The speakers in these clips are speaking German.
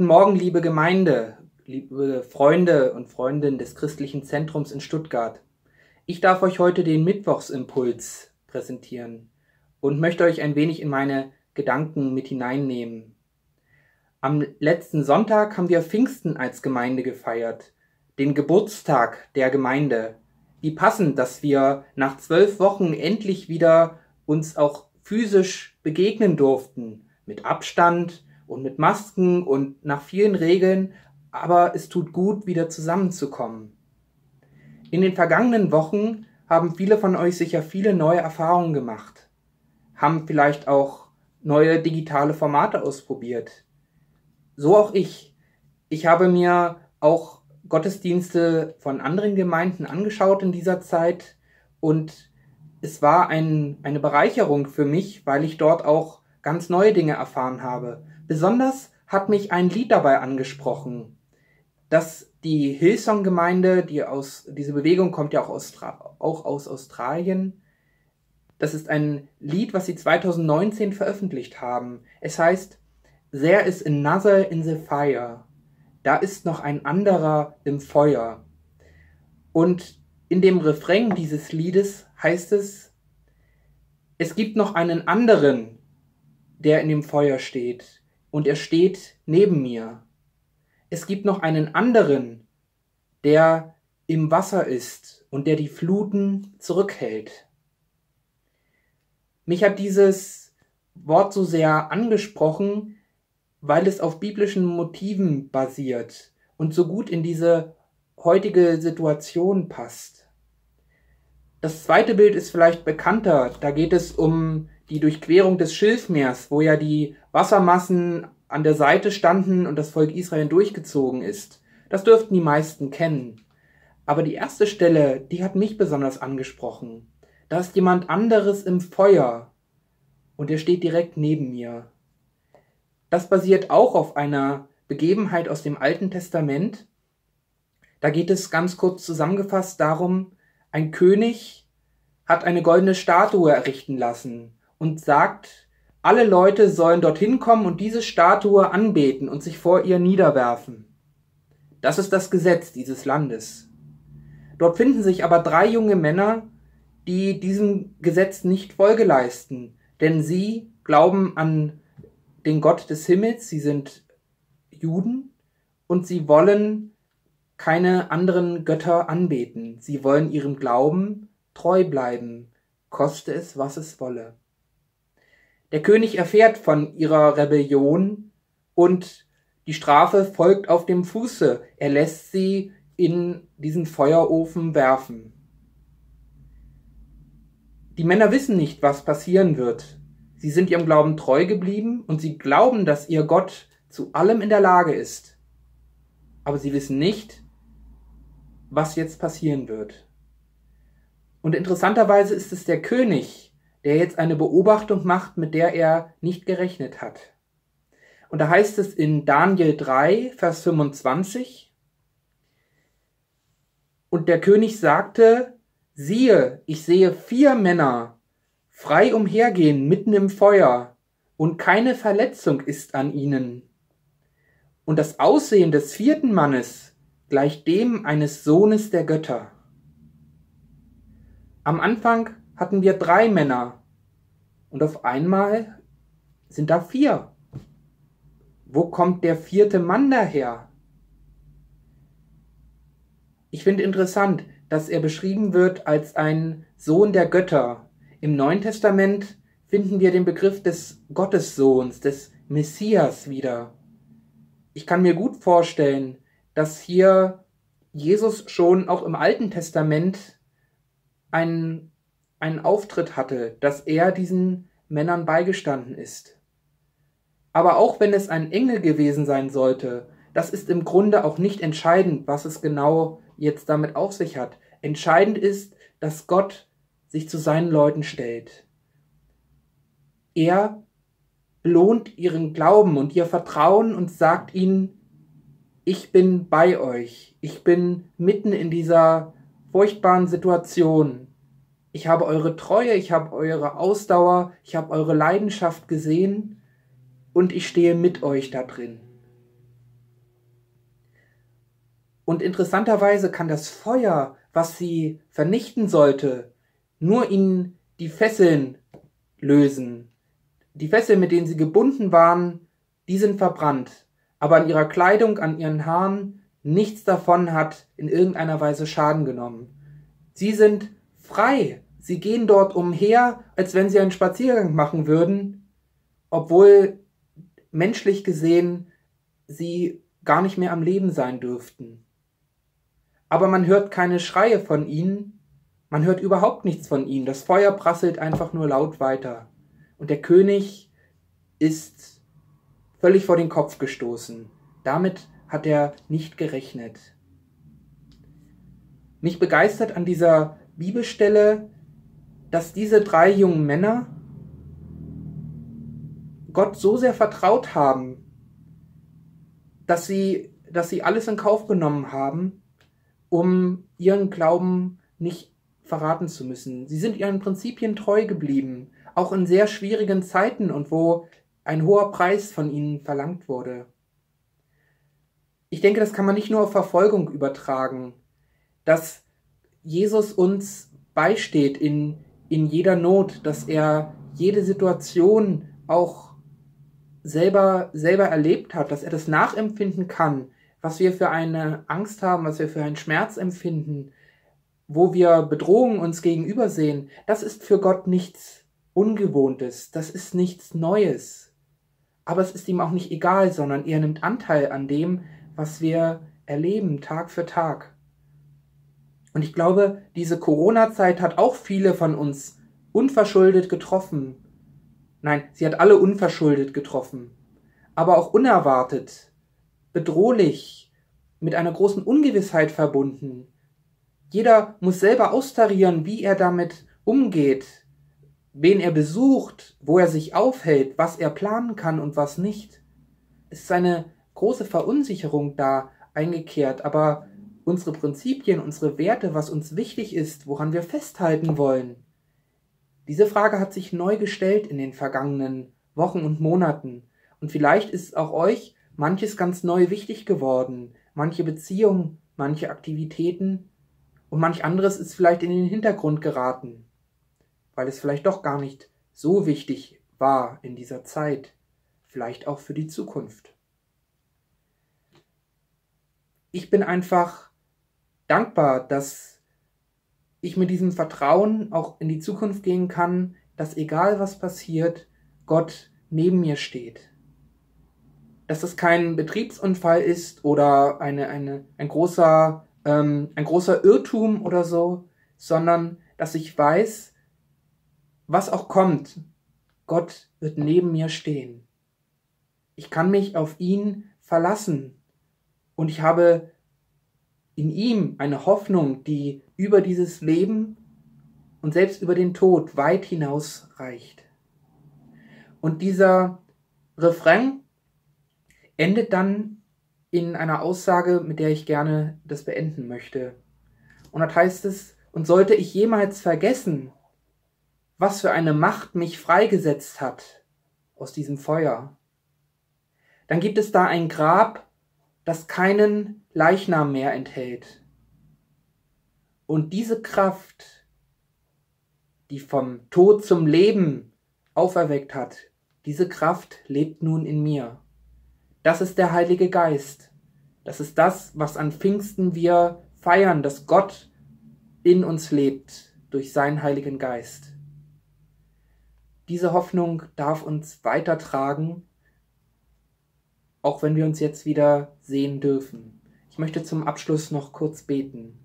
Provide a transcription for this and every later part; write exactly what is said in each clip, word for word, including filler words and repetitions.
Guten Morgen, liebe Gemeinde, liebe Freunde und Freundinnen des Christlichen Zentrums in Stuttgart. Ich darf euch heute den Mittwochsimpuls präsentieren und möchte euch ein wenig in meine Gedanken mit hineinnehmen. Am letzten Sonntag haben wir Pfingsten als Gemeinde gefeiert, den Geburtstag der Gemeinde. Wie passend, dass wir nach zwölf Wochen endlich wieder uns auch physisch begegnen durften, mit Abstand und mit Masken und nach vielen Regeln, aber es tut gut, wieder zusammenzukommen. In den vergangenen Wochen haben viele von euch sicher viele neue Erfahrungen gemacht, haben vielleicht auch neue digitale Formate ausprobiert. So auch ich. Ich habe mir auch Gottesdienste von anderen Gemeinden angeschaut in dieser Zeit und es war ein, eine Bereicherung für mich, weil ich dort auch ganz neue Dinge erfahren habe. Besonders hat mich ein Lied dabei angesprochen, das die Hillsong-Gemeinde, die aus, diese Bewegung kommt ja auch aus, auch aus Australien. Das ist ein Lied, was sie zweitausendneunzehn veröffentlicht haben. Es heißt, There is another in the fire. Da ist noch ein anderer im Feuer. Und in dem Refrain dieses Liedes heißt es, es gibt noch einen anderen, der in dem Feuer steht. Und er steht neben mir. Es gibt noch einen anderen, der im Wasser ist und der die Fluten zurückhält. Mich hat dieses Wort so sehr angesprochen, weil es auf biblischen Motiven basiert und so gut in diese heutige Situation passt. Das zweite Bild ist vielleicht bekannter. Da geht es um die Durchquerung des Schilfmeers, wo ja die Wassermassen an der Seite standen und das Volk Israel durchgezogen ist. Das dürften die meisten kennen. Aber die erste Stelle, die hat mich besonders angesprochen. Da ist jemand anderes im Feuer und er steht direkt neben mir. Das basiert auch auf einer Begebenheit aus dem Alten Testament. Da geht es ganz kurz zusammengefasst darum, ein König hat eine goldene Statue errichten lassen und sagt, alle Leute sollen dorthin kommen und diese Statue anbeten und sich vor ihr niederwerfen. Das ist das Gesetz dieses Landes. Dort finden sich aber drei junge Männer, die diesem Gesetz nicht Folge leisten, denn sie glauben an den Gott des Himmels, sie sind Juden und sie wollen keine anderen Götter anbeten. Sie wollen ihrem Glauben treu bleiben, koste es, was es wolle. Der König erfährt von ihrer Rebellion und die Strafe folgt auf dem Fuße. Er lässt sie in diesen Feuerofen werfen. Die Männer wissen nicht, was passieren wird. Sie sind ihrem Glauben treu geblieben und sie glauben, dass ihr Gott zu allem in der Lage ist. Aber sie wissen nicht, was jetzt passieren wird. Und interessanterweise ist es der König, der jetzt eine Beobachtung macht, mit der er nicht gerechnet hat. Und da heißt es in Daniel drei, Vers fünfundzwanzig, und der König sagte, siehe, ich sehe vier Männer frei umhergehen mitten im Feuer, und keine Verletzung ist an ihnen. Und das Aussehen des vierten Mannes gleicht dem eines Sohnes der Götter. Am Anfang hatten wir drei Männer und auf einmal sind da vier. Wo kommt der vierte Mann daher? Ich finde interessant, dass er beschrieben wird als ein Sohn der Götter. Im Neuen Testament finden wir den Begriff des Gottessohns, des Messias wieder. Ich kann mir gut vorstellen, dass hier Jesus schon auch im Alten Testament einen, einen Auftritt hatte, dass er diesen Männern beigestanden ist. Aber auch wenn es ein Engel gewesen sein sollte, das ist im Grunde auch nicht entscheidend, was es genau jetzt damit auf sich hat. Entscheidend ist, dass Gott sich zu seinen Leuten stellt. Er belohnt ihren Glauben und ihr Vertrauen und sagt ihnen, ich bin bei euch, ich bin mitten in dieser furchtbaren Situation. Ich habe eure Treue, ich habe eure Ausdauer, ich habe eure Leidenschaft gesehen und ich stehe mit euch da drin. Und interessanterweise kann das Feuer, was sie vernichten sollte, nur ihnen die Fesseln lösen. Die Fesseln, mit denen sie gebunden waren, die sind verbrannt. Aber an ihrer Kleidung, an ihren Haaren, nichts davon hat in irgendeiner Weise Schaden genommen. Sie sind frei. Sie gehen dort umher, als wenn sie einen Spaziergang machen würden, obwohl menschlich gesehen sie gar nicht mehr am Leben sein dürften. Aber man hört keine Schreie von ihnen, man hört überhaupt nichts von ihnen. Das Feuer prasselt einfach nur laut weiter. Und der König ist völlig vor den Kopf gestoßen. Damit hat er nicht gerechnet. Mich begeistert an dieser Bibelstelle, dass diese drei jungen Männer Gott so sehr vertraut haben, dass sie, dass sie alles in Kauf genommen haben, um ihren Glauben nicht verraten zu müssen. Sie sind ihren Prinzipien treu geblieben, auch in sehr schwierigen Zeiten und wo ein hoher Preis von ihnen verlangt wurde. Ich denke, das kann man nicht nur auf Verfolgung übertragen, dass Jesus uns beisteht in, in jeder Not, dass er jede Situation auch selber, selber erlebt hat, dass er das nachempfinden kann, was wir für eine Angst haben, was wir für einen Schmerz empfinden, wo wir Bedrohungen uns gegenüber sehen. Das ist für Gott nichts Ungewohntes, das ist nichts Neues. Aber es ist ihm auch nicht egal, sondern er nimmt Anteil an dem, was wir erleben, Tag für Tag. Und ich glaube, diese Corona-Zeit hat auch viele von uns unverschuldet getroffen. Nein, sie hat alle unverschuldet getroffen, aber auch unerwartet, bedrohlich, mit einer großen Ungewissheit verbunden. Jeder muss selber austarieren, wie er damit umgeht, wen er besucht, wo er sich aufhält, was er planen kann und was nicht. Es ist eine große Verunsicherung da eingekehrt, aber unsere Prinzipien, unsere Werte, was uns wichtig ist, woran wir festhalten wollen, diese Frage hat sich neu gestellt in den vergangenen Wochen und Monaten. Und vielleicht ist auch euch manches ganz neu wichtig geworden, manche Beziehungen, manche Aktivitäten und manch anderes ist vielleicht in den Hintergrund geraten, weil es vielleicht doch gar nicht so wichtig war in dieser Zeit, vielleicht auch für die Zukunft. Ich bin einfach dankbar, dass ich mit diesem Vertrauen auch in die Zukunft gehen kann, dass egal was passiert, Gott neben mir steht. Dass es kein Betriebsunfall ist oder eine, eine, ein, großer, ähm, ein großer Irrtum oder so, sondern dass ich weiß, was auch kommt, Gott wird neben mir stehen. Ich kann mich auf ihn verlassen und ich habe in ihm eine Hoffnung, die über dieses Leben und selbst über den Tod weit hinaus reicht. Und dieser Refrain endet dann in einer Aussage, mit der ich gerne das beenden möchte. Und dort heißt es, und sollte ich jemals vergessen, was für eine Macht mich freigesetzt hat aus diesem Feuer, dann gibt es da ein Grab, das keinen Leichnam mehr enthält. Und diese Kraft, die vom Tod zum Leben auferweckt hat, diese Kraft lebt nun in mir. Das ist der Heilige Geist. Das ist das, was an Pfingsten wir feiern, dass Gott in uns lebt durch seinen Heiligen Geist. Diese Hoffnung darf uns weitertragen, auch wenn wir uns jetzt wieder sehen dürfen. Ich möchte zum Abschluss noch kurz beten.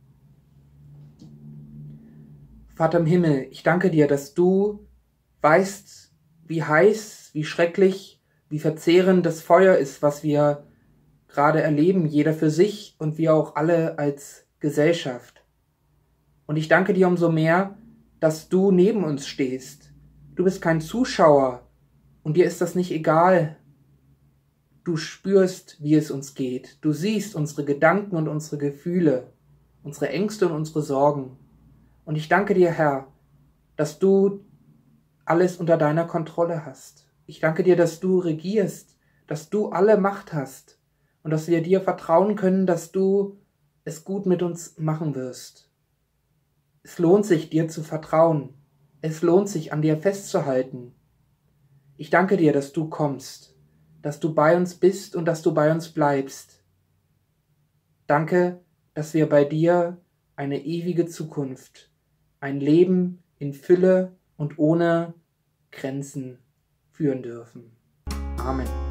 Vater im Himmel, ich danke dir, dass du weißt, wie heiß, wie schrecklich, wie verzehrend das Feuer ist, was wir gerade erleben, jeder für sich und wir auch alle als Gesellschaft. Und ich danke dir umso mehr, dass du neben uns stehst. Du bist kein Zuschauer und dir ist das nicht egal. Du spürst, wie es uns geht. Du siehst unsere Gedanken und unsere Gefühle, unsere Ängste und unsere Sorgen. Und ich danke dir, Herr, dass du alles unter deiner Kontrolle hast. Ich danke dir, dass du regierst, dass du alle Macht hast und dass wir dir vertrauen können, dass du es gut mit uns machen wirst. Es lohnt sich, dir zu vertrauen. Es lohnt sich, an dir festzuhalten. Ich danke dir, dass du kommst, dass du bei uns bist und dass du bei uns bleibst. Danke, dass wir bei dir eine ewige Zukunft, ein Leben in Fülle und ohne Grenzen führen dürfen. Amen.